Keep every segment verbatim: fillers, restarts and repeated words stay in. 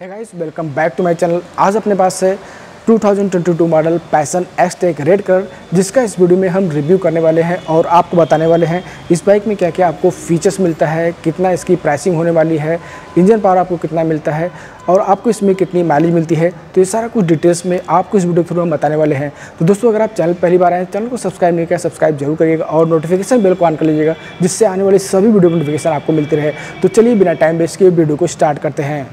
Hey guys, welcome back to my channel. आज अपने पास है दो हज़ार बाईस model Passion Xtec red colour, जिसका इस वीडियो में हम रिव्यू करने वाले हैं और आपको बताने वाले हैं इस बाइक में क्या क्या आपको फीचर्स मिलता है, कितना इसकी प्राइसिंग होने वाली है, इंजन पावर आपको कितना मिलता है और आपको इसमें कितनी माइलेज मिलती है। तो ये सारा कुछ डिटेल्स में आपको इस वीडियो के थ्रू हम बताने वाले हैं। तो दोस्तों, अगर आप चैनल पहली बार आए, चैनल को सब्सक्राइब नहीं किया, सब्सक्राइब जरूर करिएगा और नोटिफिकेशन बेल को ऑन कर लीजिएगा, जिससे आने वाली सभी वीडियो नोटिफिकेशन आपको मिलते रहे। तो चलिए बिना टाइम वेस्ट किए वीडियो को स्टार्ट करते हैं।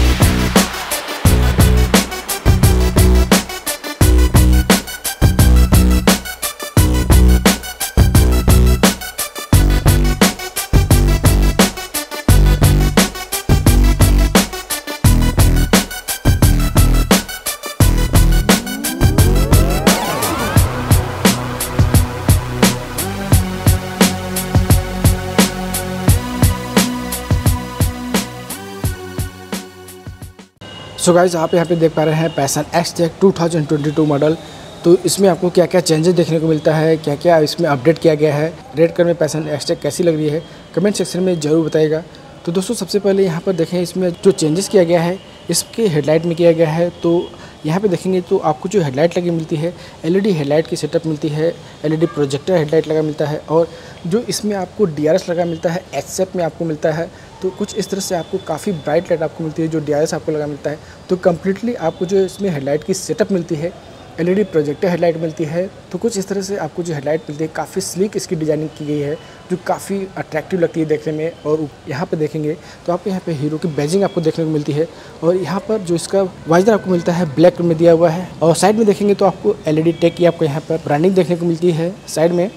सो गाइस, आप यहाँ पे देख पा रहे हैं पैशन एस-टेक दो हज़ार बाईस मॉडल। तो इसमें आपको क्या क्या चेंजेस देखने को मिलता है, क्या क्या इसमें अपडेट किया गया है, रेड कलर में पैशन एस-टेक कैसी लग रही है, कमेंट सेक्शन में ज़रूर बताइएगा। तो दोस्तों, सबसे पहले यहाँ पर देखें, इसमें जो चेंजेस किया गया है इसके हेडलाइट में किया गया है। तो यहाँ पे देखेंगे तो आपको जो हेडलाइट लगी मिलती है, एलईडी हेडलाइट की सेटअप मिलती है, एलईडी प्रोजेक्टर हेडलाइट लगा मिलता है और जो इसमें आपको डीआरएस लगा मिलता है, एच-शेप में आपको मिलता है। तो कुछ इस तरह से आपको काफ़ी ब्राइट लाइट आपको मिलती है, जो डीआरएस आपको लगा मिलता है। तो कम्प्लीटली आपको जो इसमें हेडलाइट की सेटअप मिलती है, एलईडी प्रोजेक्टर हेडलाइट मिलती है। तो कुछ इस तरह से आपको जो हेडलाइट मिलती है, काफ़ी स्लीक इसकी डिजाइनिंग की गई है, जो काफ़ी अट्रैक्टिव लगती है देखने में। और यहाँ पे देखेंगे तो आपको यहाँ पे हीरो की बैजिंग आपको देखने को मिलती है और यहाँ पर जो इसका वाइजर आपको मिलता है ब्लैक कलर में दिया हुआ है। और साइड में देखेंगे तो आपको एलईडी टेक की आपको यहाँ पर ब्रांडिंग देखने को मिलती है साइड में।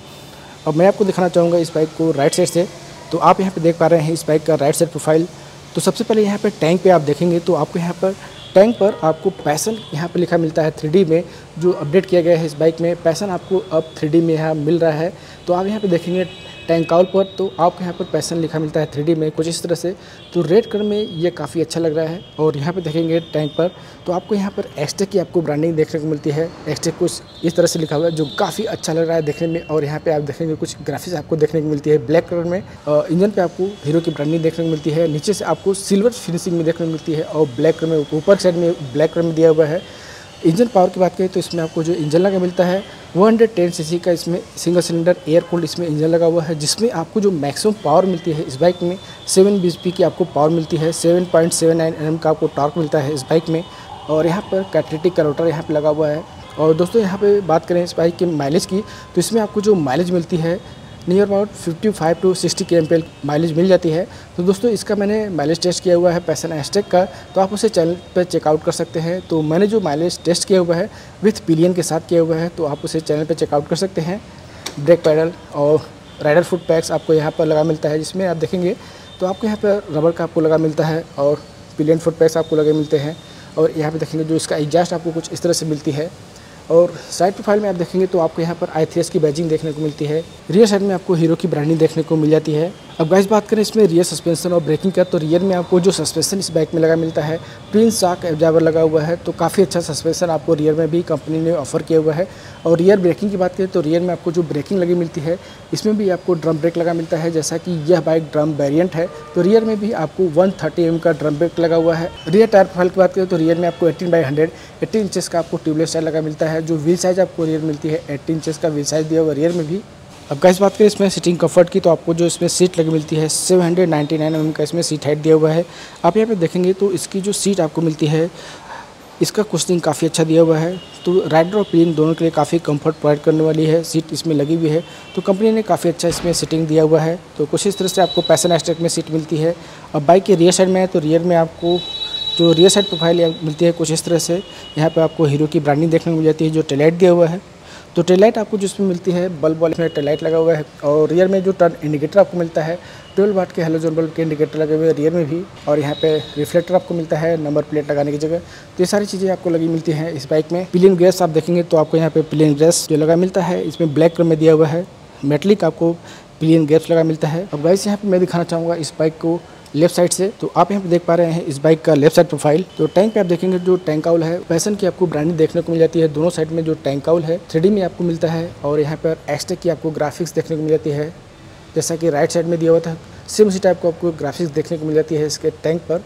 अब मैं आपको दिखाना चाहूँगा इस बाइक को राइट साइड से। तो आप यहाँ पे देख पा रहे हैं इस बाइक का राइट साइड प्रोफाइल। तो सबसे पहले यहाँ पे टैंक पे आप देखेंगे तो आपको यहाँ पर टैंक पर आपको पैशन यहाँ पे लिखा मिलता है थ्री डी में, जो अपडेट किया गया है इस बाइक में। पैशन आपको अब थ्री डी में यहाँ मिल रहा है। तो आप यहाँ पे देखेंगे टैंक काउल पर तो आपको यहाँ पर पैशन लिखा मिलता है थ्री डी में कुछ इस तरह से। तो रेड कलर में ये काफ़ी अच्छा लग रहा है। और यहाँ पे देखेंगे टैंक पर तो आपको यहाँ पर एस-टेक की आपको ब्रांडिंग देखने को मिलती है। एस-टेक कुछ इस तरह से लिखा हुआ है, जो काफ़ी अच्छा लग रहा है देखने में। और यहाँ पे आप देखेंगे कुछ ग्राफिक्स आपको देखने को मिलती है ब्लैक कलर में। इंजन पे आपको हीरो की ब्रांडिंग देखने को मिलती है। नीचे से आपको सिल्वर फिनिशिंग में देखने को मिलती है और ब्लैक कलर में ऊपर साइड में ब्लैक कलर में दिया हुआ है। इंजन पावर की बात करें तो इसमें आपको जो इंजन लगा मिलता है एक सौ दस सीसी का इसमें सिंगल सिलेंडर एयर कूल्ड इसमें इंजन लगा हुआ है, जिसमें आपको जो मैक्सिमम पावर मिलती है इस बाइक में सेवन बीएचपी की आपको पावर मिलती है। Seven point seven nine N M आपको टॉर्क मिलता है इस बाइक में। और यहाँ पर कैटेलिटिक कन्वर्टर यहाँ पे लगा हुआ है। और दोस्तों, यहाँ पे बात करें इस बाइक के माइलेज की तो इसमें आपको जो माइलेज मिलती है नियर अबाउट पचपन टू साठ के एम माइलेज मिल जाती है। तो दोस्तों, इसका मैंने माइलेज टेस्ट किया हुआ है पैशन एस-टेक का, तो आप उसे चैनल पर चेकआउट कर सकते हैं। तो मैंने जो माइलेज टेस्ट किया हुआ है विथ पिलियन के साथ किया हुआ है, तो आप उसे चैनल पर चेकआउट कर सकते हैं। ब्रेक पैडल और राइडर फुट पैक्स आपको यहाँ पर लगा मिलता है, जिसमें आप देखेंगे तो आपको यहाँ पर रबर का आपको लगा मिलता है और पिलियन फुट पैक्स आपको लगे मिलते हैं। और यहाँ पर देखेंगे जो इसका एग्जॉस्ट आपको कुछ इस तरह से मिलती है। और साइड प्रोफाइल में आप देखेंगे तो आपको यहाँ पर आई थ्री एस की बैजिंग देखने को मिलती है। रियर साइड में आपको हीरो की ब्रांडिंग देखने को मिल जाती है। अब गाइस, बात करें इसमें रियर सस्पेंशन और ब्रेकिंग का, तो रियर में आपको जो सस्पेंशन इस बाइक में लगा मिलता है ट्विन शॉक एब्जॉर्बर लगा हुआ है। तो काफ़ी अच्छा सस्पेंशन आपको रियर में भी कंपनी ने ऑफर किया हुआ है। और रियर ब्रेकिंग की बात करें तो रियर में आपको जो ब्रेकिंग लगी मिलती है इसमें भी आपको ड्रम ब्रेक लगा मिलता है, जैसा कि यह बाइक ड्रम वेरिएंट है। तो रियर में भी आपको वन थर्टी एम का ड्रम ब्रेक लगा हुआ है। रियर टायर प्रोफाइल की बात करें तो रियर में आपको eighteen by hundred eighteen inches का आपको ट्यूबलेस टायर लगा मिलता है। जो व्हील साइज आपको रियर मिलती है एट्टीन इंचेस का व्हील साइज दिया हुआ रियर में भी। अब गाइस, बात करें इसमें सीटिंग कंफर्ट की तो आपको जो इसमें सीट लगी मिलती है seven hundred ninety nine M का इसमें सीट हाइट दिया हुआ है। आप यहाँ पे देखेंगे तो इसकी जो सीट आपको मिलती है इसका कुशनिंग काफ़ी अच्छा दिया हुआ है। तो राइडर और पिलियन दोनों के लिए काफ़ी कंफर्ट प्रोवाइड करने वाली है सीट इसमें लगी हुई है। तो कंपनी ने काफ़ी अच्छा इसमें सीटिंग दिया हुआ है। तो कुछ इस तरह से आपको पैशन एस-टेक में सीट मिलती है। अब बाइक के रियर साइड में है तो रियर में आपको जो रियर साइड प्रोफाइल मिलती है कुछ इस तरह से। यहाँ पर आपको हीरो की ब्रांडिंग देखने को मिल जाती है। जो टेललाइट दिया हुआ है तो टेललाइट आपको जिसमें मिलती है बल्ब वाले में टेललाइट लगा हुआ है। और रियर में जो टर्न इंडिकेटर आपको मिलता है ट्वेल्व वाट के हेलोजन बल्ब के इंडिकेटर लगे हुए हैं रियर में भी। और यहाँ पे रिफ्लेक्टर आपको मिलता है नंबर प्लेट लगाने की जगह। तो ये सारी चीज़ें आपको लगी मिलती हैं इस बाइक में। पिलियन ग्रेस आप देखेंगे तो आपको यहाँ पे पिलियन ग्रेस जो लगा मिलता है इसमें ब्लैक कलर में दिया हुआ है। मेटलिक आपको पिलियन ग्रेस लगा मिलता है। अब गाइस, यहाँ पे मैं दिखाना चाहूँगा इस बाइक को लेफ्ट साइड से। तो आप यहाँ पे देख पा रहे हैं इस बाइक का लेफ्ट साइड प्रोफाइल। तो टैंक पे आप देखेंगे जो टैंक काउल है पैशन की आपको ब्रांडिंग देखने को मिल जाती है। दोनों साइड में जो टैंक काउल है थ्री डी में आपको मिलता है। और यहाँ पर एस-टेक की आपको ग्राफिक्स देखने को मिल जाती है, जैसा कि राइट साइड में दिया हुआ था सेम उसी टाइप को आपको ग्राफिक्स देखने को मिल जाती है इसके टैंक पर।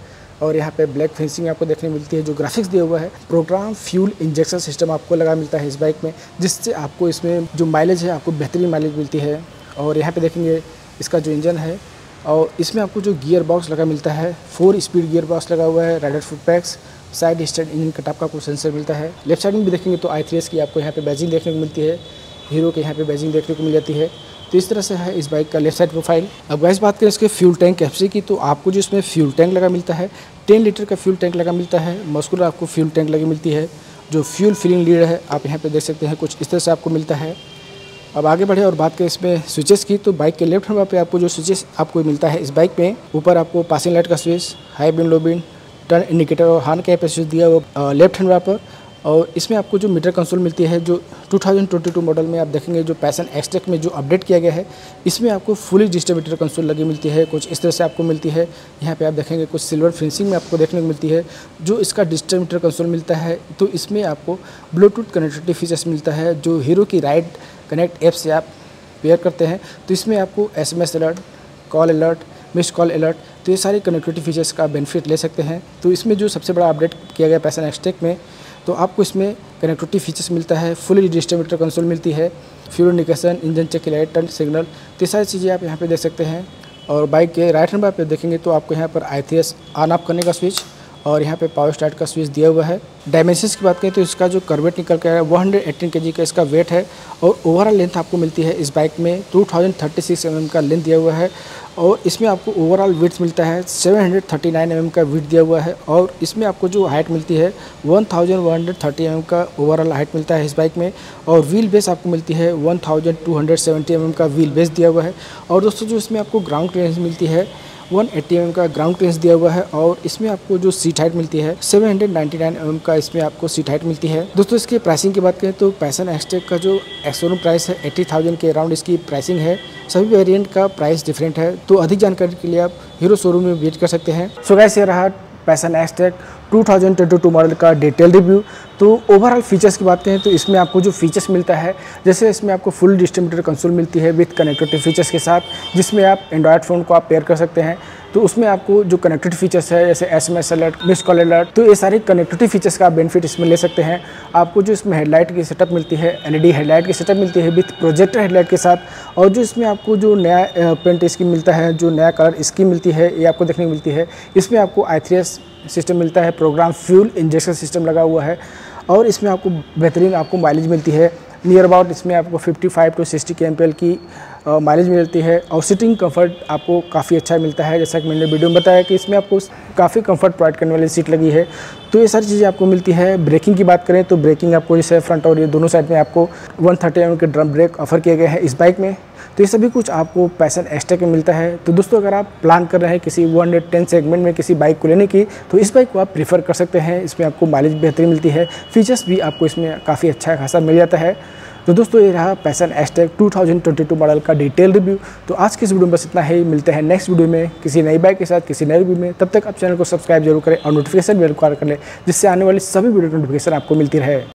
और यहाँ पे ब्लैक फिनिशिंग आपको देखने मिलती है। जो ग्राफिक्स दिया हुआ है, प्रोग्राम फ्यूल इंजेक्शन सिस्टम आपको लगा मिलता है इस बाइक में, जिससे आपको इसमें जो माइलेज है आपको बेहतरीन माइलेज मिलती है। और यहाँ पे देखेंगे इसका जो इंजन है, और इसमें आपको जो गियर बॉक्स लगा मिलता है, फोर स्पीड गियर बॉक्स लगा हुआ है, rider foot pegs, side stand engine cutoff का आपको सेंसर मिलता है। लेफ्ट साइड में भी देखेंगे तो आई थ्री एस की आपको यहाँ पे बैजिंग देखने को मिलती है, हीरो के यहाँ पे बैजिंग देखने को मिल जाती है। तो इस तरह से है इस बाइक का लेफ्ट साइड प्रोफाइल। अब गाइस बात करें इसके फ्यूल टैंक कैपेसिटी की, तो आपको जो इसमें फ्यूल टैंक लगा मिलता है, टेन लीटर का फ्यूल टैंक लगा मिलता है। मस्कुलर आपको फ्यूल टैंक लगी मिलती है। जो फ्यूल फिलिंग लीड है आप यहाँ पे देख सकते हैं, कुछ इस तरह से आपको मिलता है। अब आगे बढ़े और बात करें इसमें स्विचेस की, तो बाइक के लेफ्ट हैंड पे आपको जो स्विचेस आपको मिलता है इस बाइक में, ऊपर आपको पासिंग लाइट का switch, high beam, low beam, turn indicator और हॉर्न का स्विच दिया हुआ लेफ्ट हैंड पर। और इसमें आपको जो मीटर कंसोल मिलती है, जो two thousand twenty two model में आप देखेंगे जो पैशन एक्सटेक में जो अपडेट किया गया है, इसमें आपको फुली डिजिटल मीटर कंसोल लगी मिलती है। कुछ इस तरह से आपको मिलती है। यहाँ पे आप देखेंगे कुछ सिल्वर फिनिशिंग में आपको देखने को मिलती है। जो इसका डिजिटल मीटर कंसोल मिलता है, तो इसमें आपको ब्लूटूथ कनेक्टिविटी फीचर्स मिलता है। जो हीरो की राइड कनेक्ट ऐप से आप पेयर करते हैं, तो इसमें आपको S M S alert, call alert, miss call alert, तो ये सारे कनेक्टिविटी फीचर्स का बेनिफिट ले सकते हैं। तो इसमें जो सबसे बड़ा अपडेट किया गया पैशन एक्सटेक में, तो आपको इसमें कनेक्टिविटी फीचर्स मिलता है, फुली डिजिटल मीटर कंसोल मिलती है, fuel indication, engine check light, turn signal, तो ये सारी चीज़ें आप यहाँ पे देख सकते हैं। और बाइक के राइट हैंड पे देखेंगे तो आपको यहाँ पर I three S on off करने का स्विच और यहाँ पे पावर स्टार्ट का स्विच दिया हुआ है। डायमेंशंस की बात करें तो इसका जो कर्वेट निकल कर है वन हंड्रेड एटीन केजी का इसका वेट है। और ओवरऑल लेंथ आपको मिलती है इस बाइक में two thousand thirty six M M का लेंथ दिया हुआ है। और इसमें आपको ओवरऑल विड्थ मिलता है seven hundred thirty nine M M का विड्थ दिया हुआ है। और इसमें आपको जो हाइट मिलती है one thousand one hundred thirty M M का ओवरऑल हाइट मिलता है इस बाइक में। और व्हील बेस आपको मिलती है one thousand two hundred seventy M M का व्हील बेस दिया हुआ है। और दोस्तों जो इसमें आपको ग्राउंड क्लियरेंस मिलती है वन एटी एम एम का ग्राउंड क्लियरेंस दिया हुआ है। और इसमें आपको जो सीट हाइट मिलती है seven hundred ninety nine M M का इसमें आपको सीट हाइट मिलती है। दोस्तों इसकी प्राइसिंग की बात करें तो पैशन एक्सटेक का जो शोरूम प्राइस है एट्टी थाउजेंड के अराउंड इसकी प्राइसिंग है। सभी वेरिएंट का प्राइस डिफरेंट है, तो अधिक जानकारी के लिए आप हीरो शोरूम में विजिट कर सकते हैं। सो गाइस ये रहा Passion Xtec two thousand twenty two model का डिटेल रिव्यू। तो ओवरऑल फीचर्स की बात करें तो इसमें आपको जो फीचर्स मिलता है, जैसे इसमें आपको फुल डिजिटल मीटर कंसोल मिलती है विद कनेक्टिविटी फीचर्स के साथ, जिसमें आप एंड्रॉयड फ़ोन को आप पेयर कर सकते हैं। तो उसमें आपको जो कनेक्टिविटी फीचर्स है जैसे S M S alert, miss call alert, तो ये सारे कनेक्टिविटी फीचर्स का आप बेनिफिट इसमें ले सकते हैं। आपको जो इसमें हेडलाइट की सेटअप मिलती है, एल ई डी हेडलाइट की सेटअप मिलती है विथ प्रोजेक्टर हेडलाइट के साथ। और जो इसमें आपको जो नया पेंट स्कीम मिलता है, जो नया कलर स्कीम मिलती है, ये आपको देखने को मिलती है। इसमें आपको आई थ्री एस सिस्टम मिलता है, प्रोग्राम फ्यूल इंजेक्शन सिस्टम लगा हुआ है। और इसमें आपको बेहतरीन आपको माइलेज मिलती है, नियर अबाउट इसमें आपको fifty five to sixty K M P L की माइलेज मिलती है। और सीटिंग कंफर्ट आपको काफ़ी अच्छा मिलता है, जैसा कि मैंने वीडियो में बताया कि इसमें आपको काफ़ी कंफर्ट प्रोवाइड करने वाली सीट लगी है। तो ये सारी चीज़ें आपको मिलती है। ब्रेकिंग की बात करें तो ब्रेकिंग आपको जैसे फ्रंट और ये दोनों साइड में आपको वन थर्टी एम एम के ड्रम ब्रेक ऑफर किए गए हैं इस बाइक में। तो ये सभी कुछ आपको पैशन एक्सटेक में मिलता है। तो दोस्तों अगर आप प्लान कर रहे हैं किसी वन हंड्रेड टेन सेगमेंट में किसी बाइक को लेने की, तो इस बाइक को आप प्रीफर कर सकते हैं। इसमें आपको माइलेज बेहतरीन मिलती है, फीचर्स भी आपको इसमें काफ़ी अच्छा खासा मिल जाता है। तो दोस्तों ये रहा Passion Xtec two thousand twenty two model का डिटेल रिव्यू। तो आज की इस वीडियो में बस इतना ही। मिलते हैं नेक्स्ट वीडियो में किसी नई बाइक के साथ, किसी नए रिव्यू में। तब तक आप चैनल को सब्सक्राइब जरूर करें और नोटिफिकेशन बेल को ऑन कर लें, जिससे आने वाली सभी वीडियो नोटिफिकेशन आपको मिलती रहे।